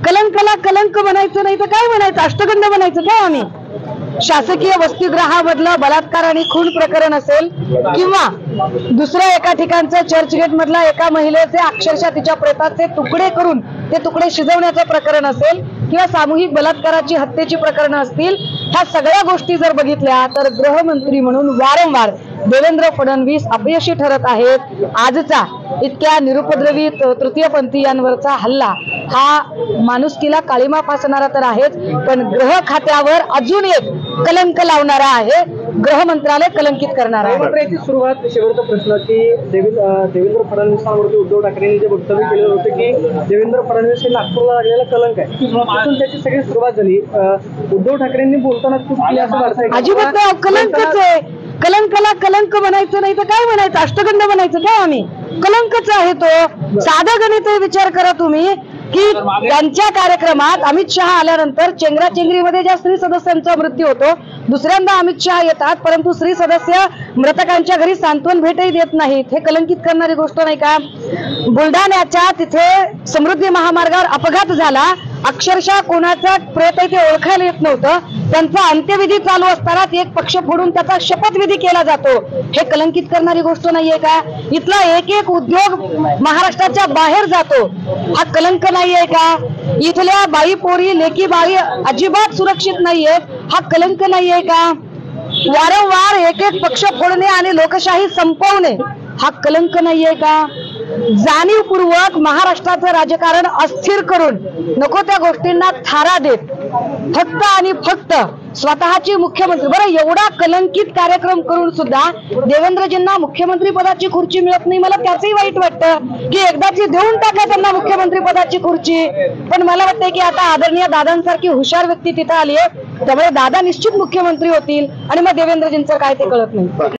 कलंकला कलंक म्हणायचं नाही तर काय म्हणायचं, अष्टगंध म्हणायचं काय आम्ही? शासकीय वसतिगृहामधलं बलात्कार आणि खून प्रकरण असेल किंवा दुसऱ्या एका ठिकाणचं चर्चगेट मधला एका महिलेचे अक्षरशः तिच्या प्रेताचे तुकडे करून ते तुकडे शिजवण्याचं प्रकरण असेल किंवा सामूहिक बलात्काराची हत्येची प्रकरणं असतील, ह्या सगळ्या गोष्टी जर बघितल्या तर गृहमंत्री म्हणून वारंवार देवेंद्र फडणवीस अपयशी ठरत आहेत। आजचा इतक्या निरुपद्रवी तृतीयपंथीयांवरचा हल्ला हा माणुसकीला काळीमा फासणारा तर आहेच, पण गृह खात्यावर अजून एक कलंक लावणारा आहे, गृह मंत्रालय कलंकित करणारा आहे। याची सुरुवात शेवटचा प्रश्न की देवेंद्र फडणवीसांवरती उद्धव ठाकरेंनी जे वक्तव्य केलं होतं की देवेंद्र फडणवीस हे नागपूरला लागलेला कलंक आहे, तिथून त्याची सगळी सुरुवात झाली। उद्धव ठाकरेंनी बोलताना चूक केली असं वाटतंय? अजिबात नाही, कलंकच आहे। कलंकला कलंक म्हणायचं नाही तर काय म्हणायचं, अष्टगंध म्हणायचं काय आम्ही? कलंकच आहे तो। साधा गणित विचार करा तुम्ही की त्यांच्या कार्यक्रमात अमित शहा आल्यानंतर चेंगराचेंगरीमध्ये ज्या स्त्री सदस्यांचा मृत्यू होतो, दुसऱ्यांदा अमित शहा येतात परंतु स्त्री सदस्य मृतकांच्या घरी सांत्वन भेटही देत नाहीत, हे कलंकित करणारी गोष्ट नाही का? बुलढाण्याच्या तिथे समृद्धी महामार्गावर अपघात झाला, अक्षरशः कोणाचा प्रेत आहे ते ओळखायला येत नव्हतं, त्यांचा अंत्यविधी चालू असताना एक पक्ष फोडून त्याचा शपथविधी केला जातो, हे कलंकित करणारी गोष्ट नाहीये का? इथला एक एक उद्योग महाराष्ट्राच्या बाहेर जातो, हा कलंक नाहीये का? इथल्या बाई पोरी लेकी बाई अजिबात सुरक्षित नाहीयेत, हा कलंक नाहीये का? वारंवार एक एक पक्ष फोडणे आणि लोकशाही संपवणे हा कलंक नाहीये का? जाणीवपूर्वक महाराष्ट्राचं राजकारण अस्थिर करून नको त्या गोष्टींना थारा देत फक्त आणि फक्त स्वतःची मुख्यमंत्री, बरं एवढा कलंकित कार्यक्रम करून सुद्धा देवेंद्रजींना मुख्यमंत्री पदाची खुर्ची मिळत नाही, मला त्याचंही वाईट वाटतं की एकदाची देऊन टाका त्यांना मुख्यमंत्री पदाची खुर्ची। पण मला वाटतंय की आता आदरणीय दादांसारखी हुशार व्यक्ती तिथं आली आहे, त्यामुळे दादा निश्चित मुख्यमंत्री होतील आणि मग देवेंद्रजींचं काय ते कळत नाही।